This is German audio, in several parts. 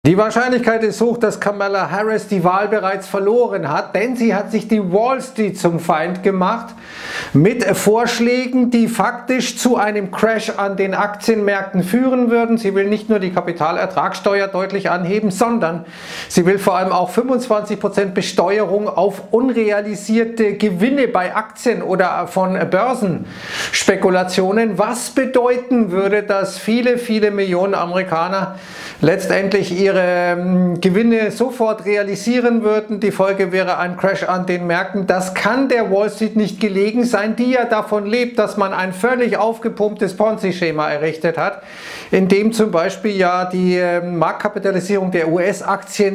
Die Wahrscheinlichkeit ist hoch, dass Kamala Harris die Wahl bereits verloren hat, denn sie hat sich die Wall Street zum Feind gemacht mit Vorschlägen, die faktisch zu einem Crash an den Aktienmärkten führen würden. Sie will nicht nur die Kapitalertragssteuer deutlich anheben, sondern sie will vor allem auch 25% Besteuerung auf unrealisierte Gewinne bei Aktien oder von Börsenspekulationen, was bedeuten würde, dass viele Millionen Amerikaner letztendlich ihre Gewinne sofort realisieren würden. Die Folge wäre ein Crash an den Märkten. Das kann der Wall Street nicht gelegen sein, die ja davon lebt, dass man ein völlig aufgepumptes Ponzi-Schema errichtet hat, in dem zum Beispiel ja die Marktkapitalisierung der US-Aktien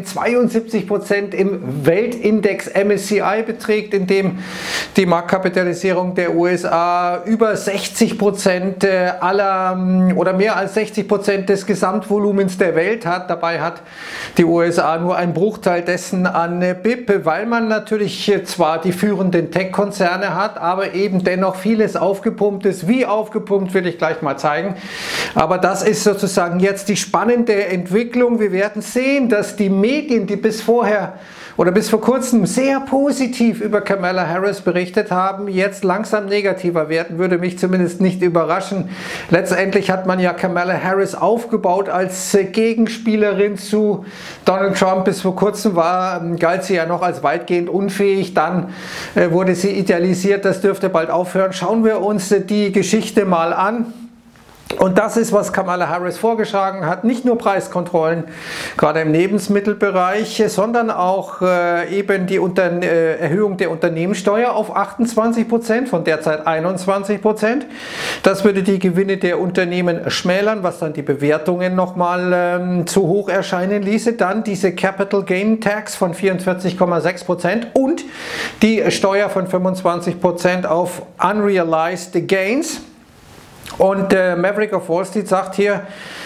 72% im Weltindex MSCI beträgt, in dem die Marktkapitalisierung der USA über 60% aller oder mehr als 60% des Gesamtvolumens der Welt hat. Dabei hat die USA nur einen Bruchteil dessen an BIP, weil man natürlich zwar die führenden Tech-Konzerne hat, aber eben dennoch vieles aufgepumpt ist. Wie aufgepumpt, will ich gleich mal zeigen. Aber das ist sozusagen jetzt die spannende Entwicklung. Wir werden sehen, dass die Medien, die bis vor kurzem sehr positiv über Kamala Harris berichtet haben, jetzt langsam negativer werden, würde mich zumindest nicht überraschen. Letztendlich hat man ja Kamala Harris aufgebaut als Gegenspielerin zu Donald Trump. Bis vor kurzem galt sie ja noch als weitgehend unfähig, dann wurde sie idealisiert, das dürfte bald aufhören. Schauen wir uns die Geschichte mal an. Und das ist, was Kamala Harris vorgeschlagen hat, nicht nur Preiskontrollen, gerade im Lebensmittelbereich, sondern auch eben die Erhöhung der Unternehmenssteuer auf 28% von derzeit 21%. Das würde die Gewinne der Unternehmen schmälern, was dann die Bewertungen nochmal zu hoch erscheinen ließe. Dann diese Capital Gain Tax von 44,6% und die Steuer von 25% auf Unrealized Gains. Und Maverick of Wall Street sagt hier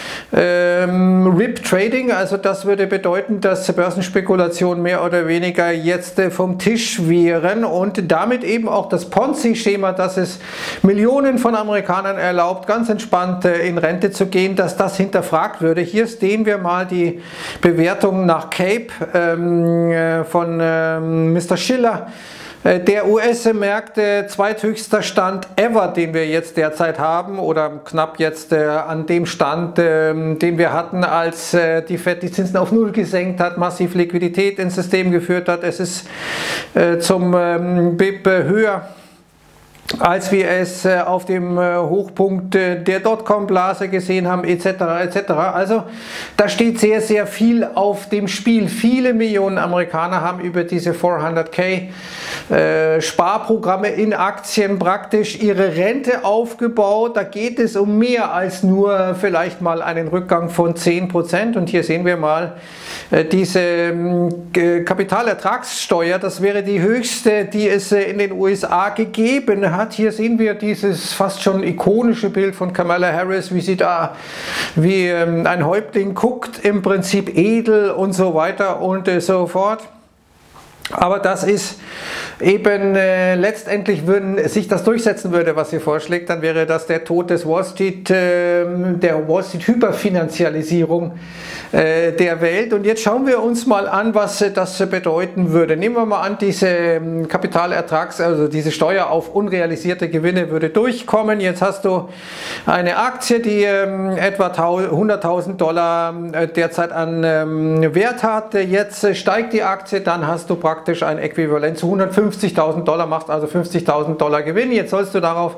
RIP Trading, also das würde bedeuten, dass Börsenspekulationen mehr oder weniger jetzt vom Tisch wären und damit eben auch das Ponzi-Schema, das es Millionen von Amerikanern erlaubt, ganz entspannt in Rente zu gehen, dass das hinterfragt würde. Hier sehen wir mal die Bewertung nach CAPE von Mr. Schiller. Der US-Märkte zweithöchster Stand ever, den wir jetzt derzeit haben oder knapp jetzt an dem Stand, den wir hatten, als die Fed die Zinsen auf Null gesenkt hat, massiv Liquidität ins System geführt hat. Es ist zum BIP höher, als wir es auf dem Hochpunkt der Dotcom-Blase gesehen haben, etc. etc. Also da steht sehr viel auf dem Spiel. Viele Millionen Amerikaner haben über diese 400k Sparprogramme in Aktien praktisch ihre Rente aufgebaut. Da geht es um mehr als nur vielleicht mal einen Rückgang von 10%. Und hier sehen wir mal diese Kapitalertragssteuer. Das wäre die höchste, die es in den USA gegeben hat. Hier sehen wir dieses fast schon ikonische Bild von Kamala Harris, wie sie da wie ein Häuptling guckt, im Prinzip edel und so weiter und so fort. Aber das ist eben letztendlich, wenn sich das durchsetzen würde, was sie vorschlägt, dann wäre das der Tod des Wall Street, der Wall Street Hyperfinanzialisierung der Welt. Und jetzt schauen wir uns mal an, was das bedeuten würde. Nehmen wir mal an, diese also diese Steuer auf unrealisierte Gewinne würde durchkommen. Jetzt hast du eine Aktie, die etwa $100.000 derzeit an Wert hat. Jetzt steigt die Aktie, dann hast du praktisch ein Äquivalent zu $150.000, machst also $50.000 Gewinn. Jetzt sollst du darauf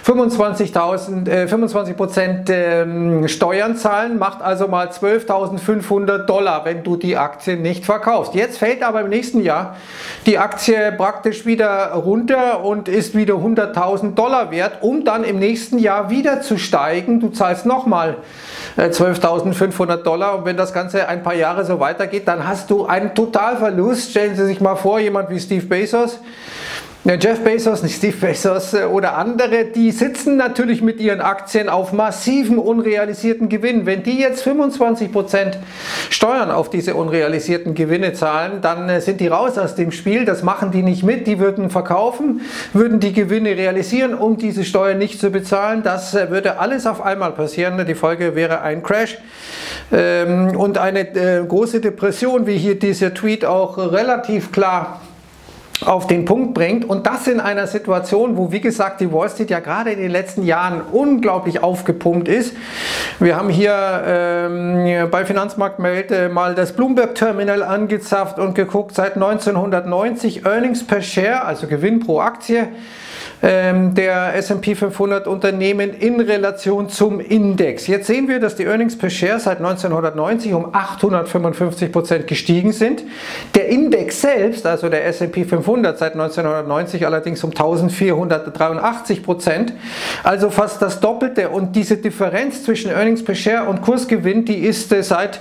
25% Steuern zahlen, macht also mal $12.500, wenn du die Aktie nicht verkaufst. Jetzt fällt aber im nächsten Jahr die Aktie praktisch wieder runter und ist wieder $100.000 wert, um dann im nächsten Jahr wieder zu steigen. Du zahlst nochmal $12.500 und wenn das Ganze ein paar Jahre so weitergeht, dann hast du einen Totalverlust. Stellen Sie sich mal vor, jemand wie Steve Bezos, Jeff Bezos, nicht Steve Bezos oder andere, die sitzen natürlich mit ihren Aktien auf massiven unrealisierten Gewinnen. Wenn die jetzt 25% Steuern auf diese unrealisierten Gewinne zahlen, dann sind die raus aus dem Spiel. Das machen die nicht mit. Die würden verkaufen, würden die Gewinne realisieren, um diese Steuern nicht zu bezahlen. Das würde alles auf einmal passieren. Die Folge wäre ein Crash. und eine große Depression, wie hier dieser Tweet auch relativ klar auf den Punkt bringt, und das in einer Situation, wo, wie gesagt, die Wall Street ja gerade in den letzten Jahren unglaublich aufgepumpt ist. Wir haben hier bei Finanzmarktmelde mal das Bloomberg Terminal angezapft und geguckt, seit 1990 Earnings per Share, also Gewinn pro Aktie, der S&P 500 Unternehmen in Relation zum Index. Jetzt sehen wir, dass die Earnings per Share seit 1990 um 855% gestiegen sind. Der Index selbst, also der S&P 500, seit 1990 allerdings um 1483%, also fast das Doppelte. Und diese Differenz zwischen Earnings per Share und Kursgewinn, die ist seit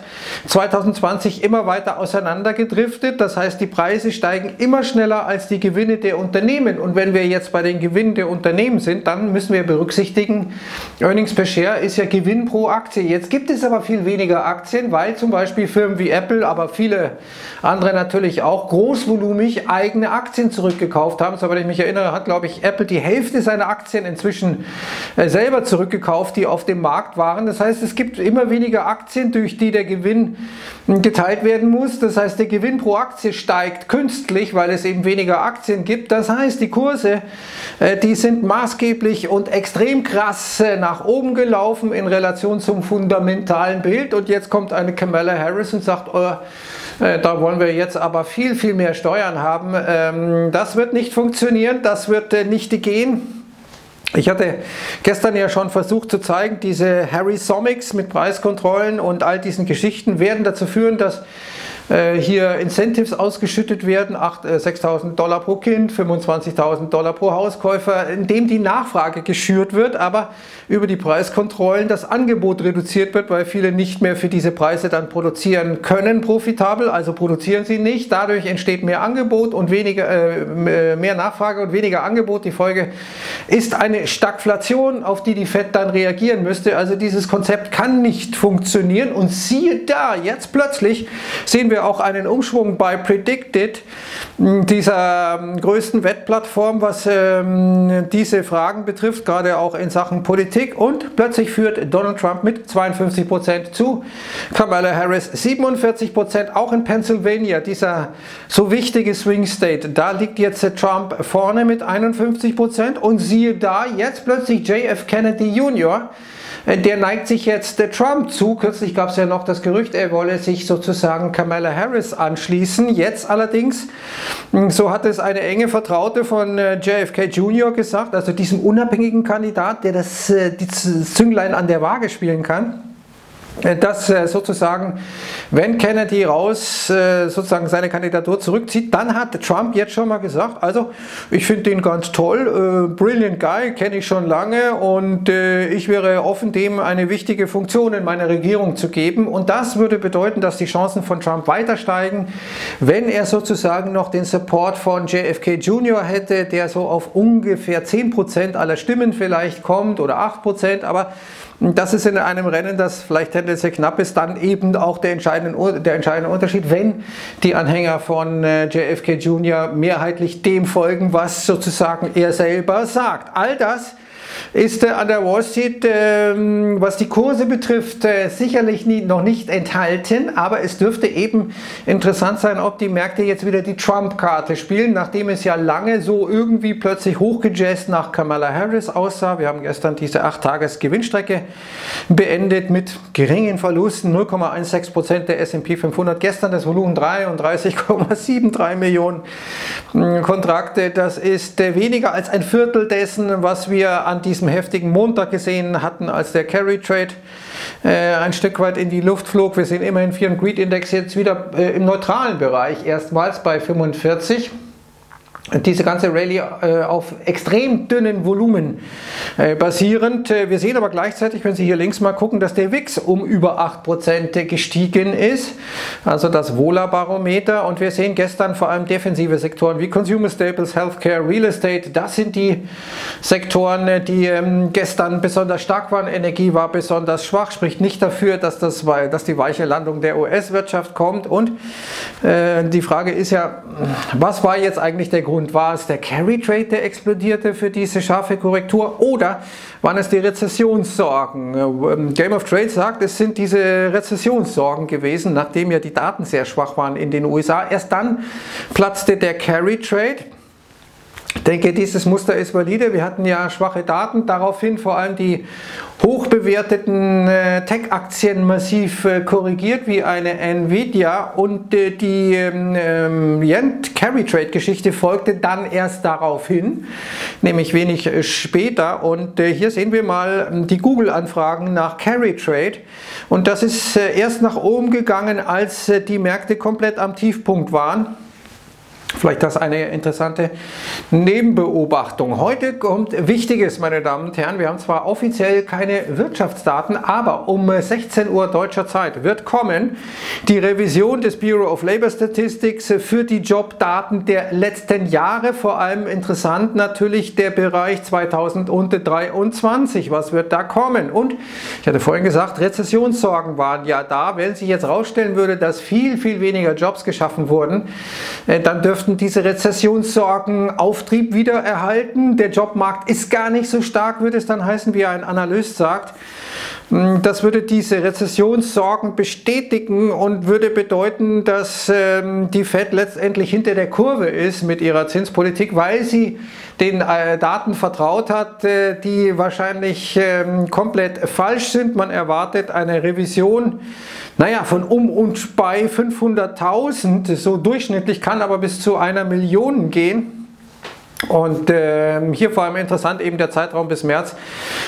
2020 immer weiter auseinandergedriftet. Das heißt, die Preise steigen immer schneller als die Gewinne der Unternehmen. Und wenn wir jetzt bei den Gewinn der Unternehmen sind, dann müssen wir berücksichtigen, Earnings per Share ist ja Gewinn pro Aktie. Jetzt gibt es aber viel weniger Aktien, weil zum Beispiel Firmen wie Apple, aber viele andere natürlich auch, großvolumig eigene Aktien zurückgekauft haben. Soweit ich mich erinnere, hat, glaube ich, Apple die Hälfte seiner Aktien inzwischen selber zurückgekauft, die auf dem Markt waren. Das heißt, es gibt immer weniger Aktien, durch die der Gewinn geteilt werden muss. Das heißt, der Gewinn pro Aktie steigt künstlich, weil es eben weniger Aktien gibt. Das heißt, die Kurse, die sind maßgeblich und extrem krass nach oben gelaufen in Relation zum fundamentalen Bild. Und jetzt kommt eine Kamala Harris und sagt, da wollen wir jetzt aber viel, viel mehr Steuern haben. Das wird nicht funktionieren, das wird nicht gehen. Ich hatte gestern ja schon versucht zu zeigen, diese Harrisomics mit Preiskontrollen und all diesen Geschichten werden dazu führen, dass hier Incentives ausgeschüttet werden, $6.000 pro Kind, $25.000 pro Hauskäufer, indem die Nachfrage geschürt wird, aber über die Preiskontrollen das Angebot reduziert wird, weil viele nicht mehr für diese Preise dann produzieren können, profitabel, also produzieren sie nicht. Dadurch entsteht mehr Angebot und mehr Nachfrage und weniger Angebot. Die Folge ist eine Stagflation, auf die die Fed dann reagieren müsste. Also dieses Konzept kann nicht funktionieren, und siehe da, jetzt plötzlich sehen wir auch einen Umschwung bei Predicted, dieser größten Wettplattform, was diese Fragen betrifft, gerade auch in Sachen Politik, und plötzlich führt Donald Trump mit 52% zu, Kamala Harris 47%, auch in Pennsylvania, dieser so wichtige Swing State, da liegt jetzt Trump vorne mit 51%, und siehe da, jetzt plötzlich JF Kennedy Jr., der neigt sich jetzt Trump zu. Kürzlich gab es ja noch das Gerücht, er wolle sich sozusagen Kamala Harris anschließen. Jetzt allerdings, so hat es eine enge Vertraute von JFK Jr. gesagt, also diesem unabhängigen Kandidat, der das Zünglein an der Waage spielen kann, dass sozusagen, wenn Kennedy sozusagen seine Kandidatur zurückzieht, dann hat Trump jetzt schon mal gesagt, also ich finde den ganz toll, brilliant guy, kenne ich schon lange, und ich wäre offen, dem eine wichtige Funktion in meiner Regierung zu geben, und das würde bedeuten, dass die Chancen von Trump weiter steigen, wenn er sozusagen noch den Support von JFK Jr. hätte, der so auf ungefähr 10% aller Stimmen vielleicht kommt oder 8%, aber das ist in einem Rennen, das vielleicht tendenziell knapp ist, dann eben auch der entscheidende Unterschied, wenn die Anhänger von JFK Jr. mehrheitlich dem folgen, was sozusagen er selber sagt. All das ist an der Wall Street, was die Kurse betrifft, sicherlich noch nicht enthalten, aber es dürfte eben interessant sein, ob die Märkte jetzt wieder die Trump-Karte spielen, nachdem es ja lange so irgendwie plötzlich hochgejazzt nach Kamala Harris aussah. Wir haben gestern diese 8-Tages-Gewinnstrecke beendet mit geringen Verlusten, 0,16% der S&P 500, gestern das Volumen 33,73 Millionen Kontrakte, das ist weniger als ein Viertel dessen, was wir an diesem heftigen Montag gesehen hatten, als der Carry Trade ein Stück weit in die Luft flog. Wir sehen immerhin Fear and Greed Index jetzt wieder im neutralen Bereich, erstmals bei 45. Diese ganze Rallye auf extrem dünnen Volumen basierend. Wir sehen aber gleichzeitig, wenn Sie hier links mal gucken, dass der WIX um über 8% gestiegen ist, also das Vola-Barometer. Und wir sehen gestern vor allem defensive Sektoren wie Consumer Staples, Healthcare, Real Estate. Das sind die Sektoren, die gestern besonders stark waren. Energie war besonders schwach, spricht nicht dafür, dass die weiche Landung der US-Wirtschaft kommt. Und die Frage ist ja, was war jetzt eigentlich der Grund Grund? War es der Carry Trade, der explodierte für diese scharfe Korrektur, oder waren es die Rezessionssorgen? Game of Trade sagt, es sind diese Rezessionssorgen gewesen, nachdem ja die Daten sehr schwach waren in den USA. Erst dann platzte der Carry Trade. Ich denke, dieses Muster ist valide. Wir hatten ja schwache Daten, daraufhin vor allem die hochbewerteten Tech-Aktien massiv korrigiert, wie eine Nvidia, und die Yen-Carry-Trade-Geschichte folgte dann erst daraufhin, nämlich wenig später. Und hier sehen wir mal die Google-Anfragen nach Carry-Trade, und das ist erst nach oben gegangen, als die Märkte komplett am Tiefpunkt waren. Vielleicht das eine interessante Nebenbeobachtung. Heute kommt Wichtiges, meine Damen und Herren. Wir haben zwar offiziell keine Wirtschaftsdaten, aber um 16 Uhr deutscher Zeit wird kommen die Revision des Bureau of Labor Statistics für die Jobdaten der letzten Jahre. Vor allem interessant natürlich der Bereich 2023. Was wird da kommen? Und ich hatte vorhin gesagt, Rezessionssorgen waren ja da. Wenn sich jetzt herausstellen würde, dass viel weniger Jobs geschaffen wurden, dann dürften diese Rezessionssorgen Auftrieb wieder erhalten. Der Jobmarkt ist gar nicht so stark, würde es dann heißen, wie ein Analyst sagt. Das würde diese Rezessionssorgen bestätigen und würde bedeuten, dass die Fed letztendlich hinter der Kurve ist mit ihrer Zinspolitik, weil sie den Daten vertraut hat, die wahrscheinlich komplett falsch sind. Man erwartet eine Revision, naja, von und bei 500.000, so durchschnittlich, kann aber bis zu 1 Million gehen. Und hier vor allem interessant eben der Zeitraum bis März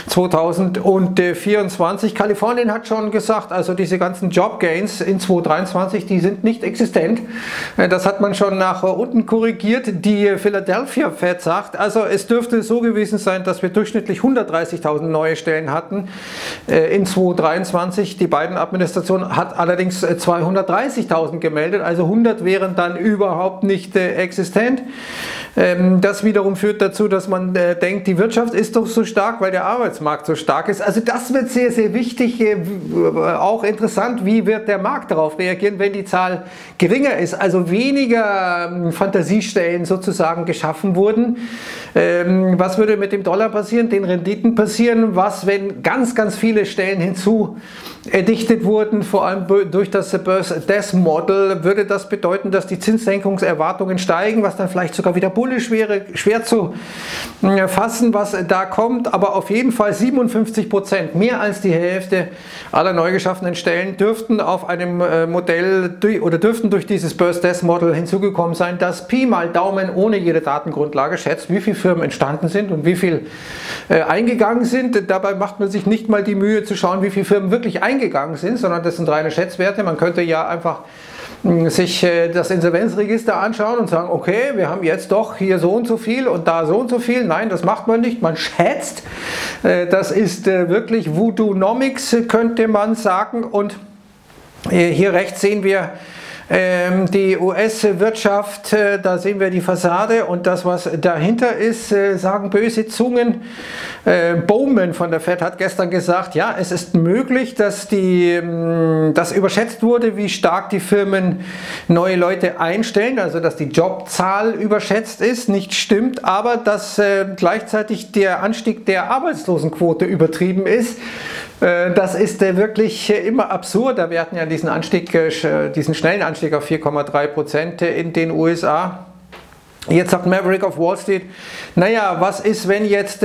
2024. Kalifornien hat schon gesagt, also diese ganzen Jobgains in 2023, die sind nicht existent. Das hat man schon nach unten korrigiert. Die Philadelphia Fed sagt, also es dürfte so gewesen sein, dass wir durchschnittlich 130.000 neue Stellen hatten in 2023. Die Biden-Administration hat allerdings 230.000 gemeldet, also 100 wären dann überhaupt nicht existent. Das wiederum führt dazu, dass man denkt, die Wirtschaft ist doch so stark, weil der Arbeitsmarkt so stark ist. Also das wird sehr wichtig, auch interessant, wie wird der Markt darauf reagieren, wenn die Zahl geringer ist, also weniger Fantasiestellen sozusagen geschaffen wurden. Was würde mit dem Dollar passieren, den Renditen passieren? Was, wenn ganz viele Stellen hinzudichtet wurden, vor allem durch das Burst Model, würde das bedeuten, dass die Zinssenkungserwartungen steigen, was dann vielleicht sogar wieder bullisch wäre, schwer zu fassen, was da kommt, aber auf jeden Fall 57%, mehr als die Hälfte aller neu geschaffenen Stellen dürften auf einem Modell oder dürften durch dieses Burst Model hinzugekommen sein, das Pi mal Daumen ohne jede Datengrundlage schätzt, wie viele Firmen entstanden sind und wie viel eingegangen sind. Dabei macht man sich nicht mal die Mühe zu schauen, wie viele Firmen wirklich eingegangen sind, sondern das sind reine Schätzwerte. Man könnte ja einfach sich das Insolvenzregister anschauen und sagen, okay, wir haben jetzt doch hier so und so viel und da so und so viel. Nein, das macht man nicht, man schätzt. Das ist wirklich Voodoo-nomics, könnte man sagen. Und hier rechts sehen wir die US-Wirtschaft, da sehen wir die Fassade, und das, was dahinter ist, sagen böse Zungen. Bowman von der Fed hat gestern gesagt, ja, es ist möglich, dass das überschätzt wurde, wie stark die Firmen neue Leute einstellen, also dass die Jobzahl überschätzt ist, nicht stimmt, aber dass gleichzeitig der Anstieg der Arbeitslosenquote übertrieben ist. Das ist wirklich immer absurd. Wir hatten ja diesen schnellen Anstieg auf 4,3% in den USA. Jetzt sagt Maverick of Wall Street, naja, was ist, wenn jetzt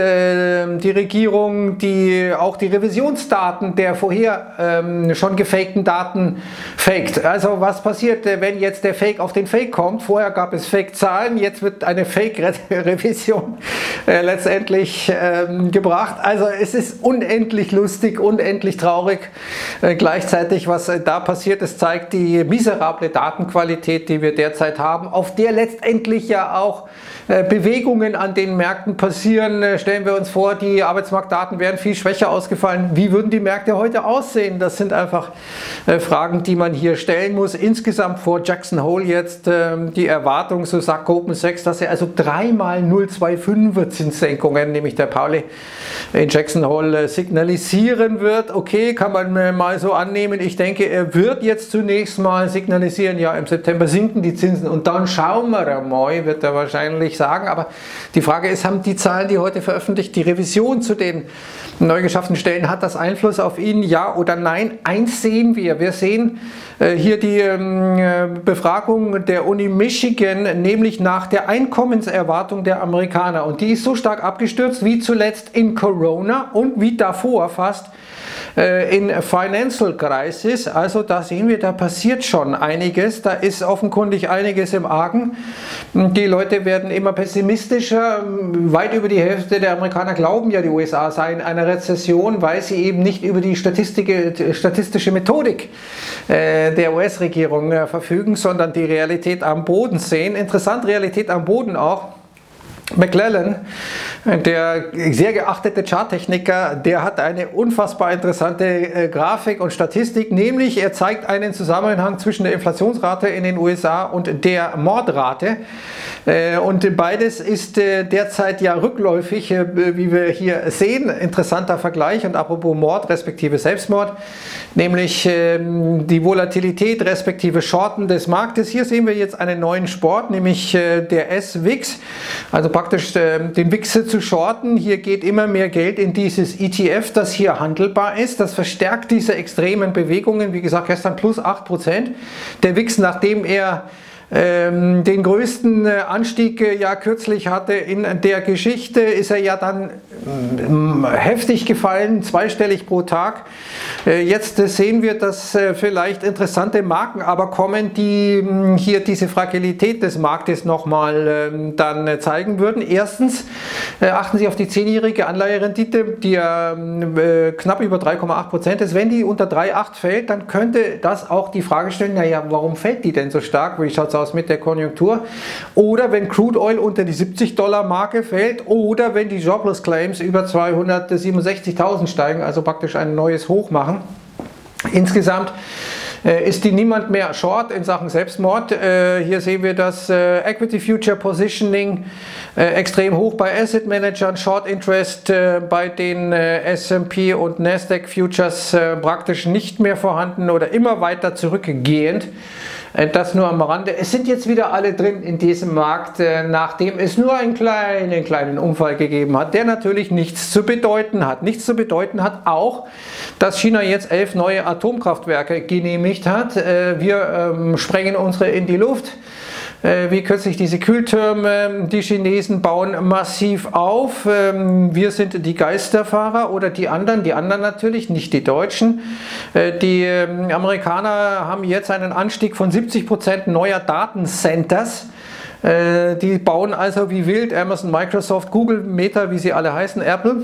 die Regierung auch die Revisionsdaten der vorher schon gefakten Daten faked? Also was passiert, wenn jetzt der Fake auf den Fake kommt? Vorher gab es Fake-Zahlen, jetzt wird eine Fake-Revision letztendlich gebracht. Also es ist unendlich lustig, unendlich traurig. Gleichzeitig, was da passiert, es zeigt die miserable Datenqualität, die wir derzeit haben, auf der letztendlich ja auch Bewegungen an den Märkten passieren. Stellen wir uns vor, die Arbeitsmarktdaten wären viel schwächer ausgefallen. Wie würden die Märkte heute aussehen? Das sind einfach Fragen, die man hier stellen muss. Insgesamt vor Jackson Hole jetzt die Erwartung, so sagt Goldman Sachs, dass er also 3x 0,25er Zinssenkungen, nämlich der Pauli in Jackson Hole, signalisieren wird. Okay, kann man mal so annehmen. Ich denke, er wird jetzt zunächst mal signalisieren, ja, im September sinken die Zinsen und dann schauen wir mal. neu, wird er wahrscheinlich sagen. Aber die Frage ist, haben die Zahlen, die heute veröffentlicht, die Revision zu den neu geschaffenen Stellen, hat das Einfluss auf ihn, ja oder nein? Eins sehen wir. Wir sehen hier die Befragung der Uni Michigan, nämlich nach der Einkommenserwartung der Amerikaner. Und die ist so stark abgestürzt wie zuletzt in Corona und wie davor fast in Financial Crisis. Also da sehen wir, da passiert schon einiges, da ist offenkundig einiges im Argen. Die Leute werden immer pessimistischer. Weit über die Hälfte der Amerikaner glauben ja, die USA seien in einer Rezession, weil sie eben nicht über die statistische Methodik der US-Regierung verfügen, sondern die Realität am Boden sehen. Interessant, Realität am Boden auch. McClellan, der sehr geachtete Charttechniker, der hat eine unfassbar interessante Grafik und Statistik, nämlich er zeigt einen Zusammenhang zwischen der Inflationsrate in den USA und der Mordrate. Und beides ist derzeit ja rückläufig, wie wir hier sehen. Interessanter Vergleich. Und apropos Mord respektive Selbstmord, nämlich die Volatilität respektive Shorten des Marktes. Hier sehen wir jetzt einen neuen Sport, nämlich der S-Wix, also praktisch den Wix zu shorten. Hier geht immer mehr Geld in dieses ETF, das hier handelbar ist. Das verstärkt diese extremen Bewegungen. Wie gesagt, gestern plus 8%. Der Wix, nachdem er den größten Anstieg ja kürzlich hatte in der Geschichte, ist er ja dann heftig gefallen, zweistellig pro Tag. Jetzt sehen wir, dass vielleicht interessante Marken aber kommen, die hier diese Fragilität des Marktes nochmal dann zeigen würden. Erstens achten Sie auf die 10-jährige Anleiherendite, die ja knapp über 3,8% ist. Wenn die unter 3,8 fällt, dann könnte das auch die Frage stellen, naja, warum fällt die denn so stark? Wie schaut es aus mit der Konjunktur? Oder wenn Crude Oil unter die $70-Marke fällt oder wenn die Jobless Claims über 267.000 steigen, also praktisch ein neues Hoch machen. Insgesamt ist die niemand mehr short in Sachen Selbstmord. Hier sehen wir das Equity Future Positioning extrem hoch bei Asset Managern, Short Interest bei den S&P und Nasdaq Futures praktisch nicht mehr vorhanden oder immer weiter zurückgehend. Das nur am Rande. Es sind jetzt wieder alle drin in diesem Markt, nachdem es nur einen kleinen Unfall gegeben hat, der natürlich nichts zu bedeuten hat. Nichts zu bedeuten hat auch, dass China jetzt 11 neue Atomkraftwerke genehmigt hat. Wir sprengen unsere in die Luft. Wie kürzlich diese Kühltürme, die Chinesen bauen massiv auf. Wir sind die Geisterfahrer oder die anderen natürlich, nicht die Deutschen. Die Amerikaner haben jetzt einen Anstieg von 70% neuer Datencenters. Die bauen also wie wild, Amazon, Microsoft, Google, Meta, wie sie alle heißen, Apple.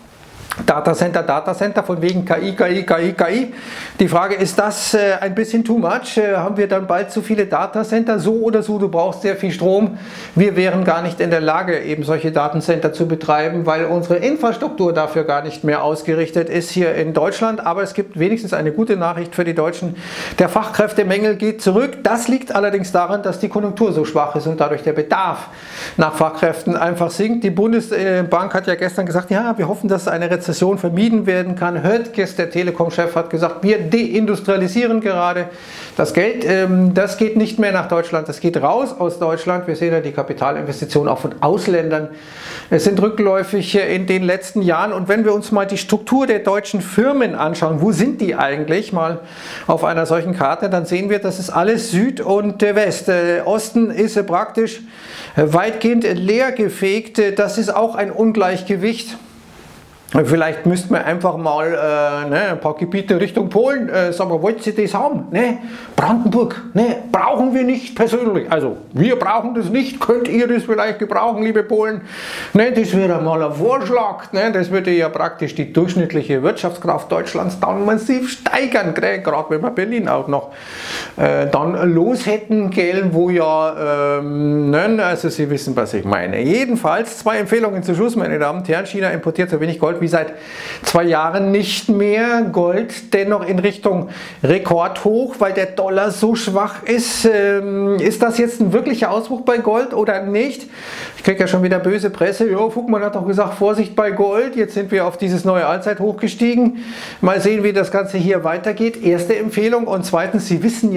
Datacenter, von wegen KI. Die Frage, ist das ein bisschen too much? Haben wir dann bald zu viele Datacenter? So oder so, du brauchst sehr viel Strom. Wir wären gar nicht in der Lage, eben solche Datacenter zu betreiben, weil unsere Infrastruktur dafür gar nicht mehr ausgerichtet ist hier in Deutschland. Aber es gibt wenigstens eine gute Nachricht für die Deutschen. Der Fachkräftemangel geht zurück. Das liegt allerdings daran, dass die Konjunktur so schwach ist und dadurch der Bedarf nach Fachkräften einfach sinkt. Die Bundesbank hat ja gestern gesagt, ja, wir hoffen, dass eine Rezession vermieden werden kann. Höttges, der Telekom-Chef, hat gesagt, wir deindustrialisieren gerade. Das Geld, das geht nicht mehr nach Deutschland, das geht raus aus Deutschland. Wir sehen ja die Kapitalinvestitionen auch von Ausländern. Es sind rückläufig in den letzten Jahren. Und wenn wir uns mal die Struktur der deutschen Firmen anschauen, wo sind die eigentlich mal auf einer solchen Karte, dann sehen wir, das ist alles Süd und West. Osten ist praktisch weitgehend leergefegt. Das ist auch ein Ungleichgewicht. Vielleicht müssten wir einfach mal ein paar Gebiete Richtung Polen, sagen wir, wollt ihr das haben? Ne? Brandenburg, ne? Brauchen wir nicht persönlich. Also wir brauchen das nicht, könnt ihr das vielleicht gebrauchen, liebe Polen? Ne? Das wäre mal ein Vorschlag. Ne? Das würde ja praktisch die durchschnittliche Wirtschaftskraft Deutschlands dann massiv steigern, gerade wenn wir Berlin auch noch dann los hätten, gell, wo ja, also Sie wissen, was ich meine. Jedenfalls 2 Empfehlungen zum Schluss, meine Damen und Herren. China importiert so wenig Gold wie seit 2 Jahren nicht mehr. Gold dennoch in Richtung Rekordhoch, weil der Dollar so schwach ist. Ist das jetzt ein wirklicher Ausbruch bei Gold oder nicht? Ich kriege ja schon wieder böse Presse. Jo, Fugmann hat doch gesagt, Vorsicht bei Gold. Jetzt sind wir auf dieses neue Allzeithoch gestiegen. Mal sehen, wie das Ganze hier weitergeht. Erste Empfehlung. Und zweitens, Sie wissen ja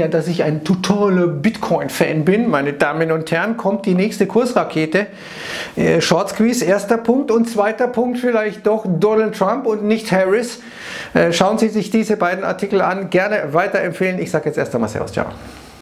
leugnen, dass ich ein totaler Bitcoin-Fan bin. Meine Damen und Herren, kommt die nächste Kursrakete. Short Squeeze, erster Punkt. Und zweiter Punkt vielleicht doch Donald Trump und nicht Harris. Schauen Sie sich diese beiden Artikel an. Gerne weiterempfehlen. Ich sage jetzt erst einmal Servus, ciao.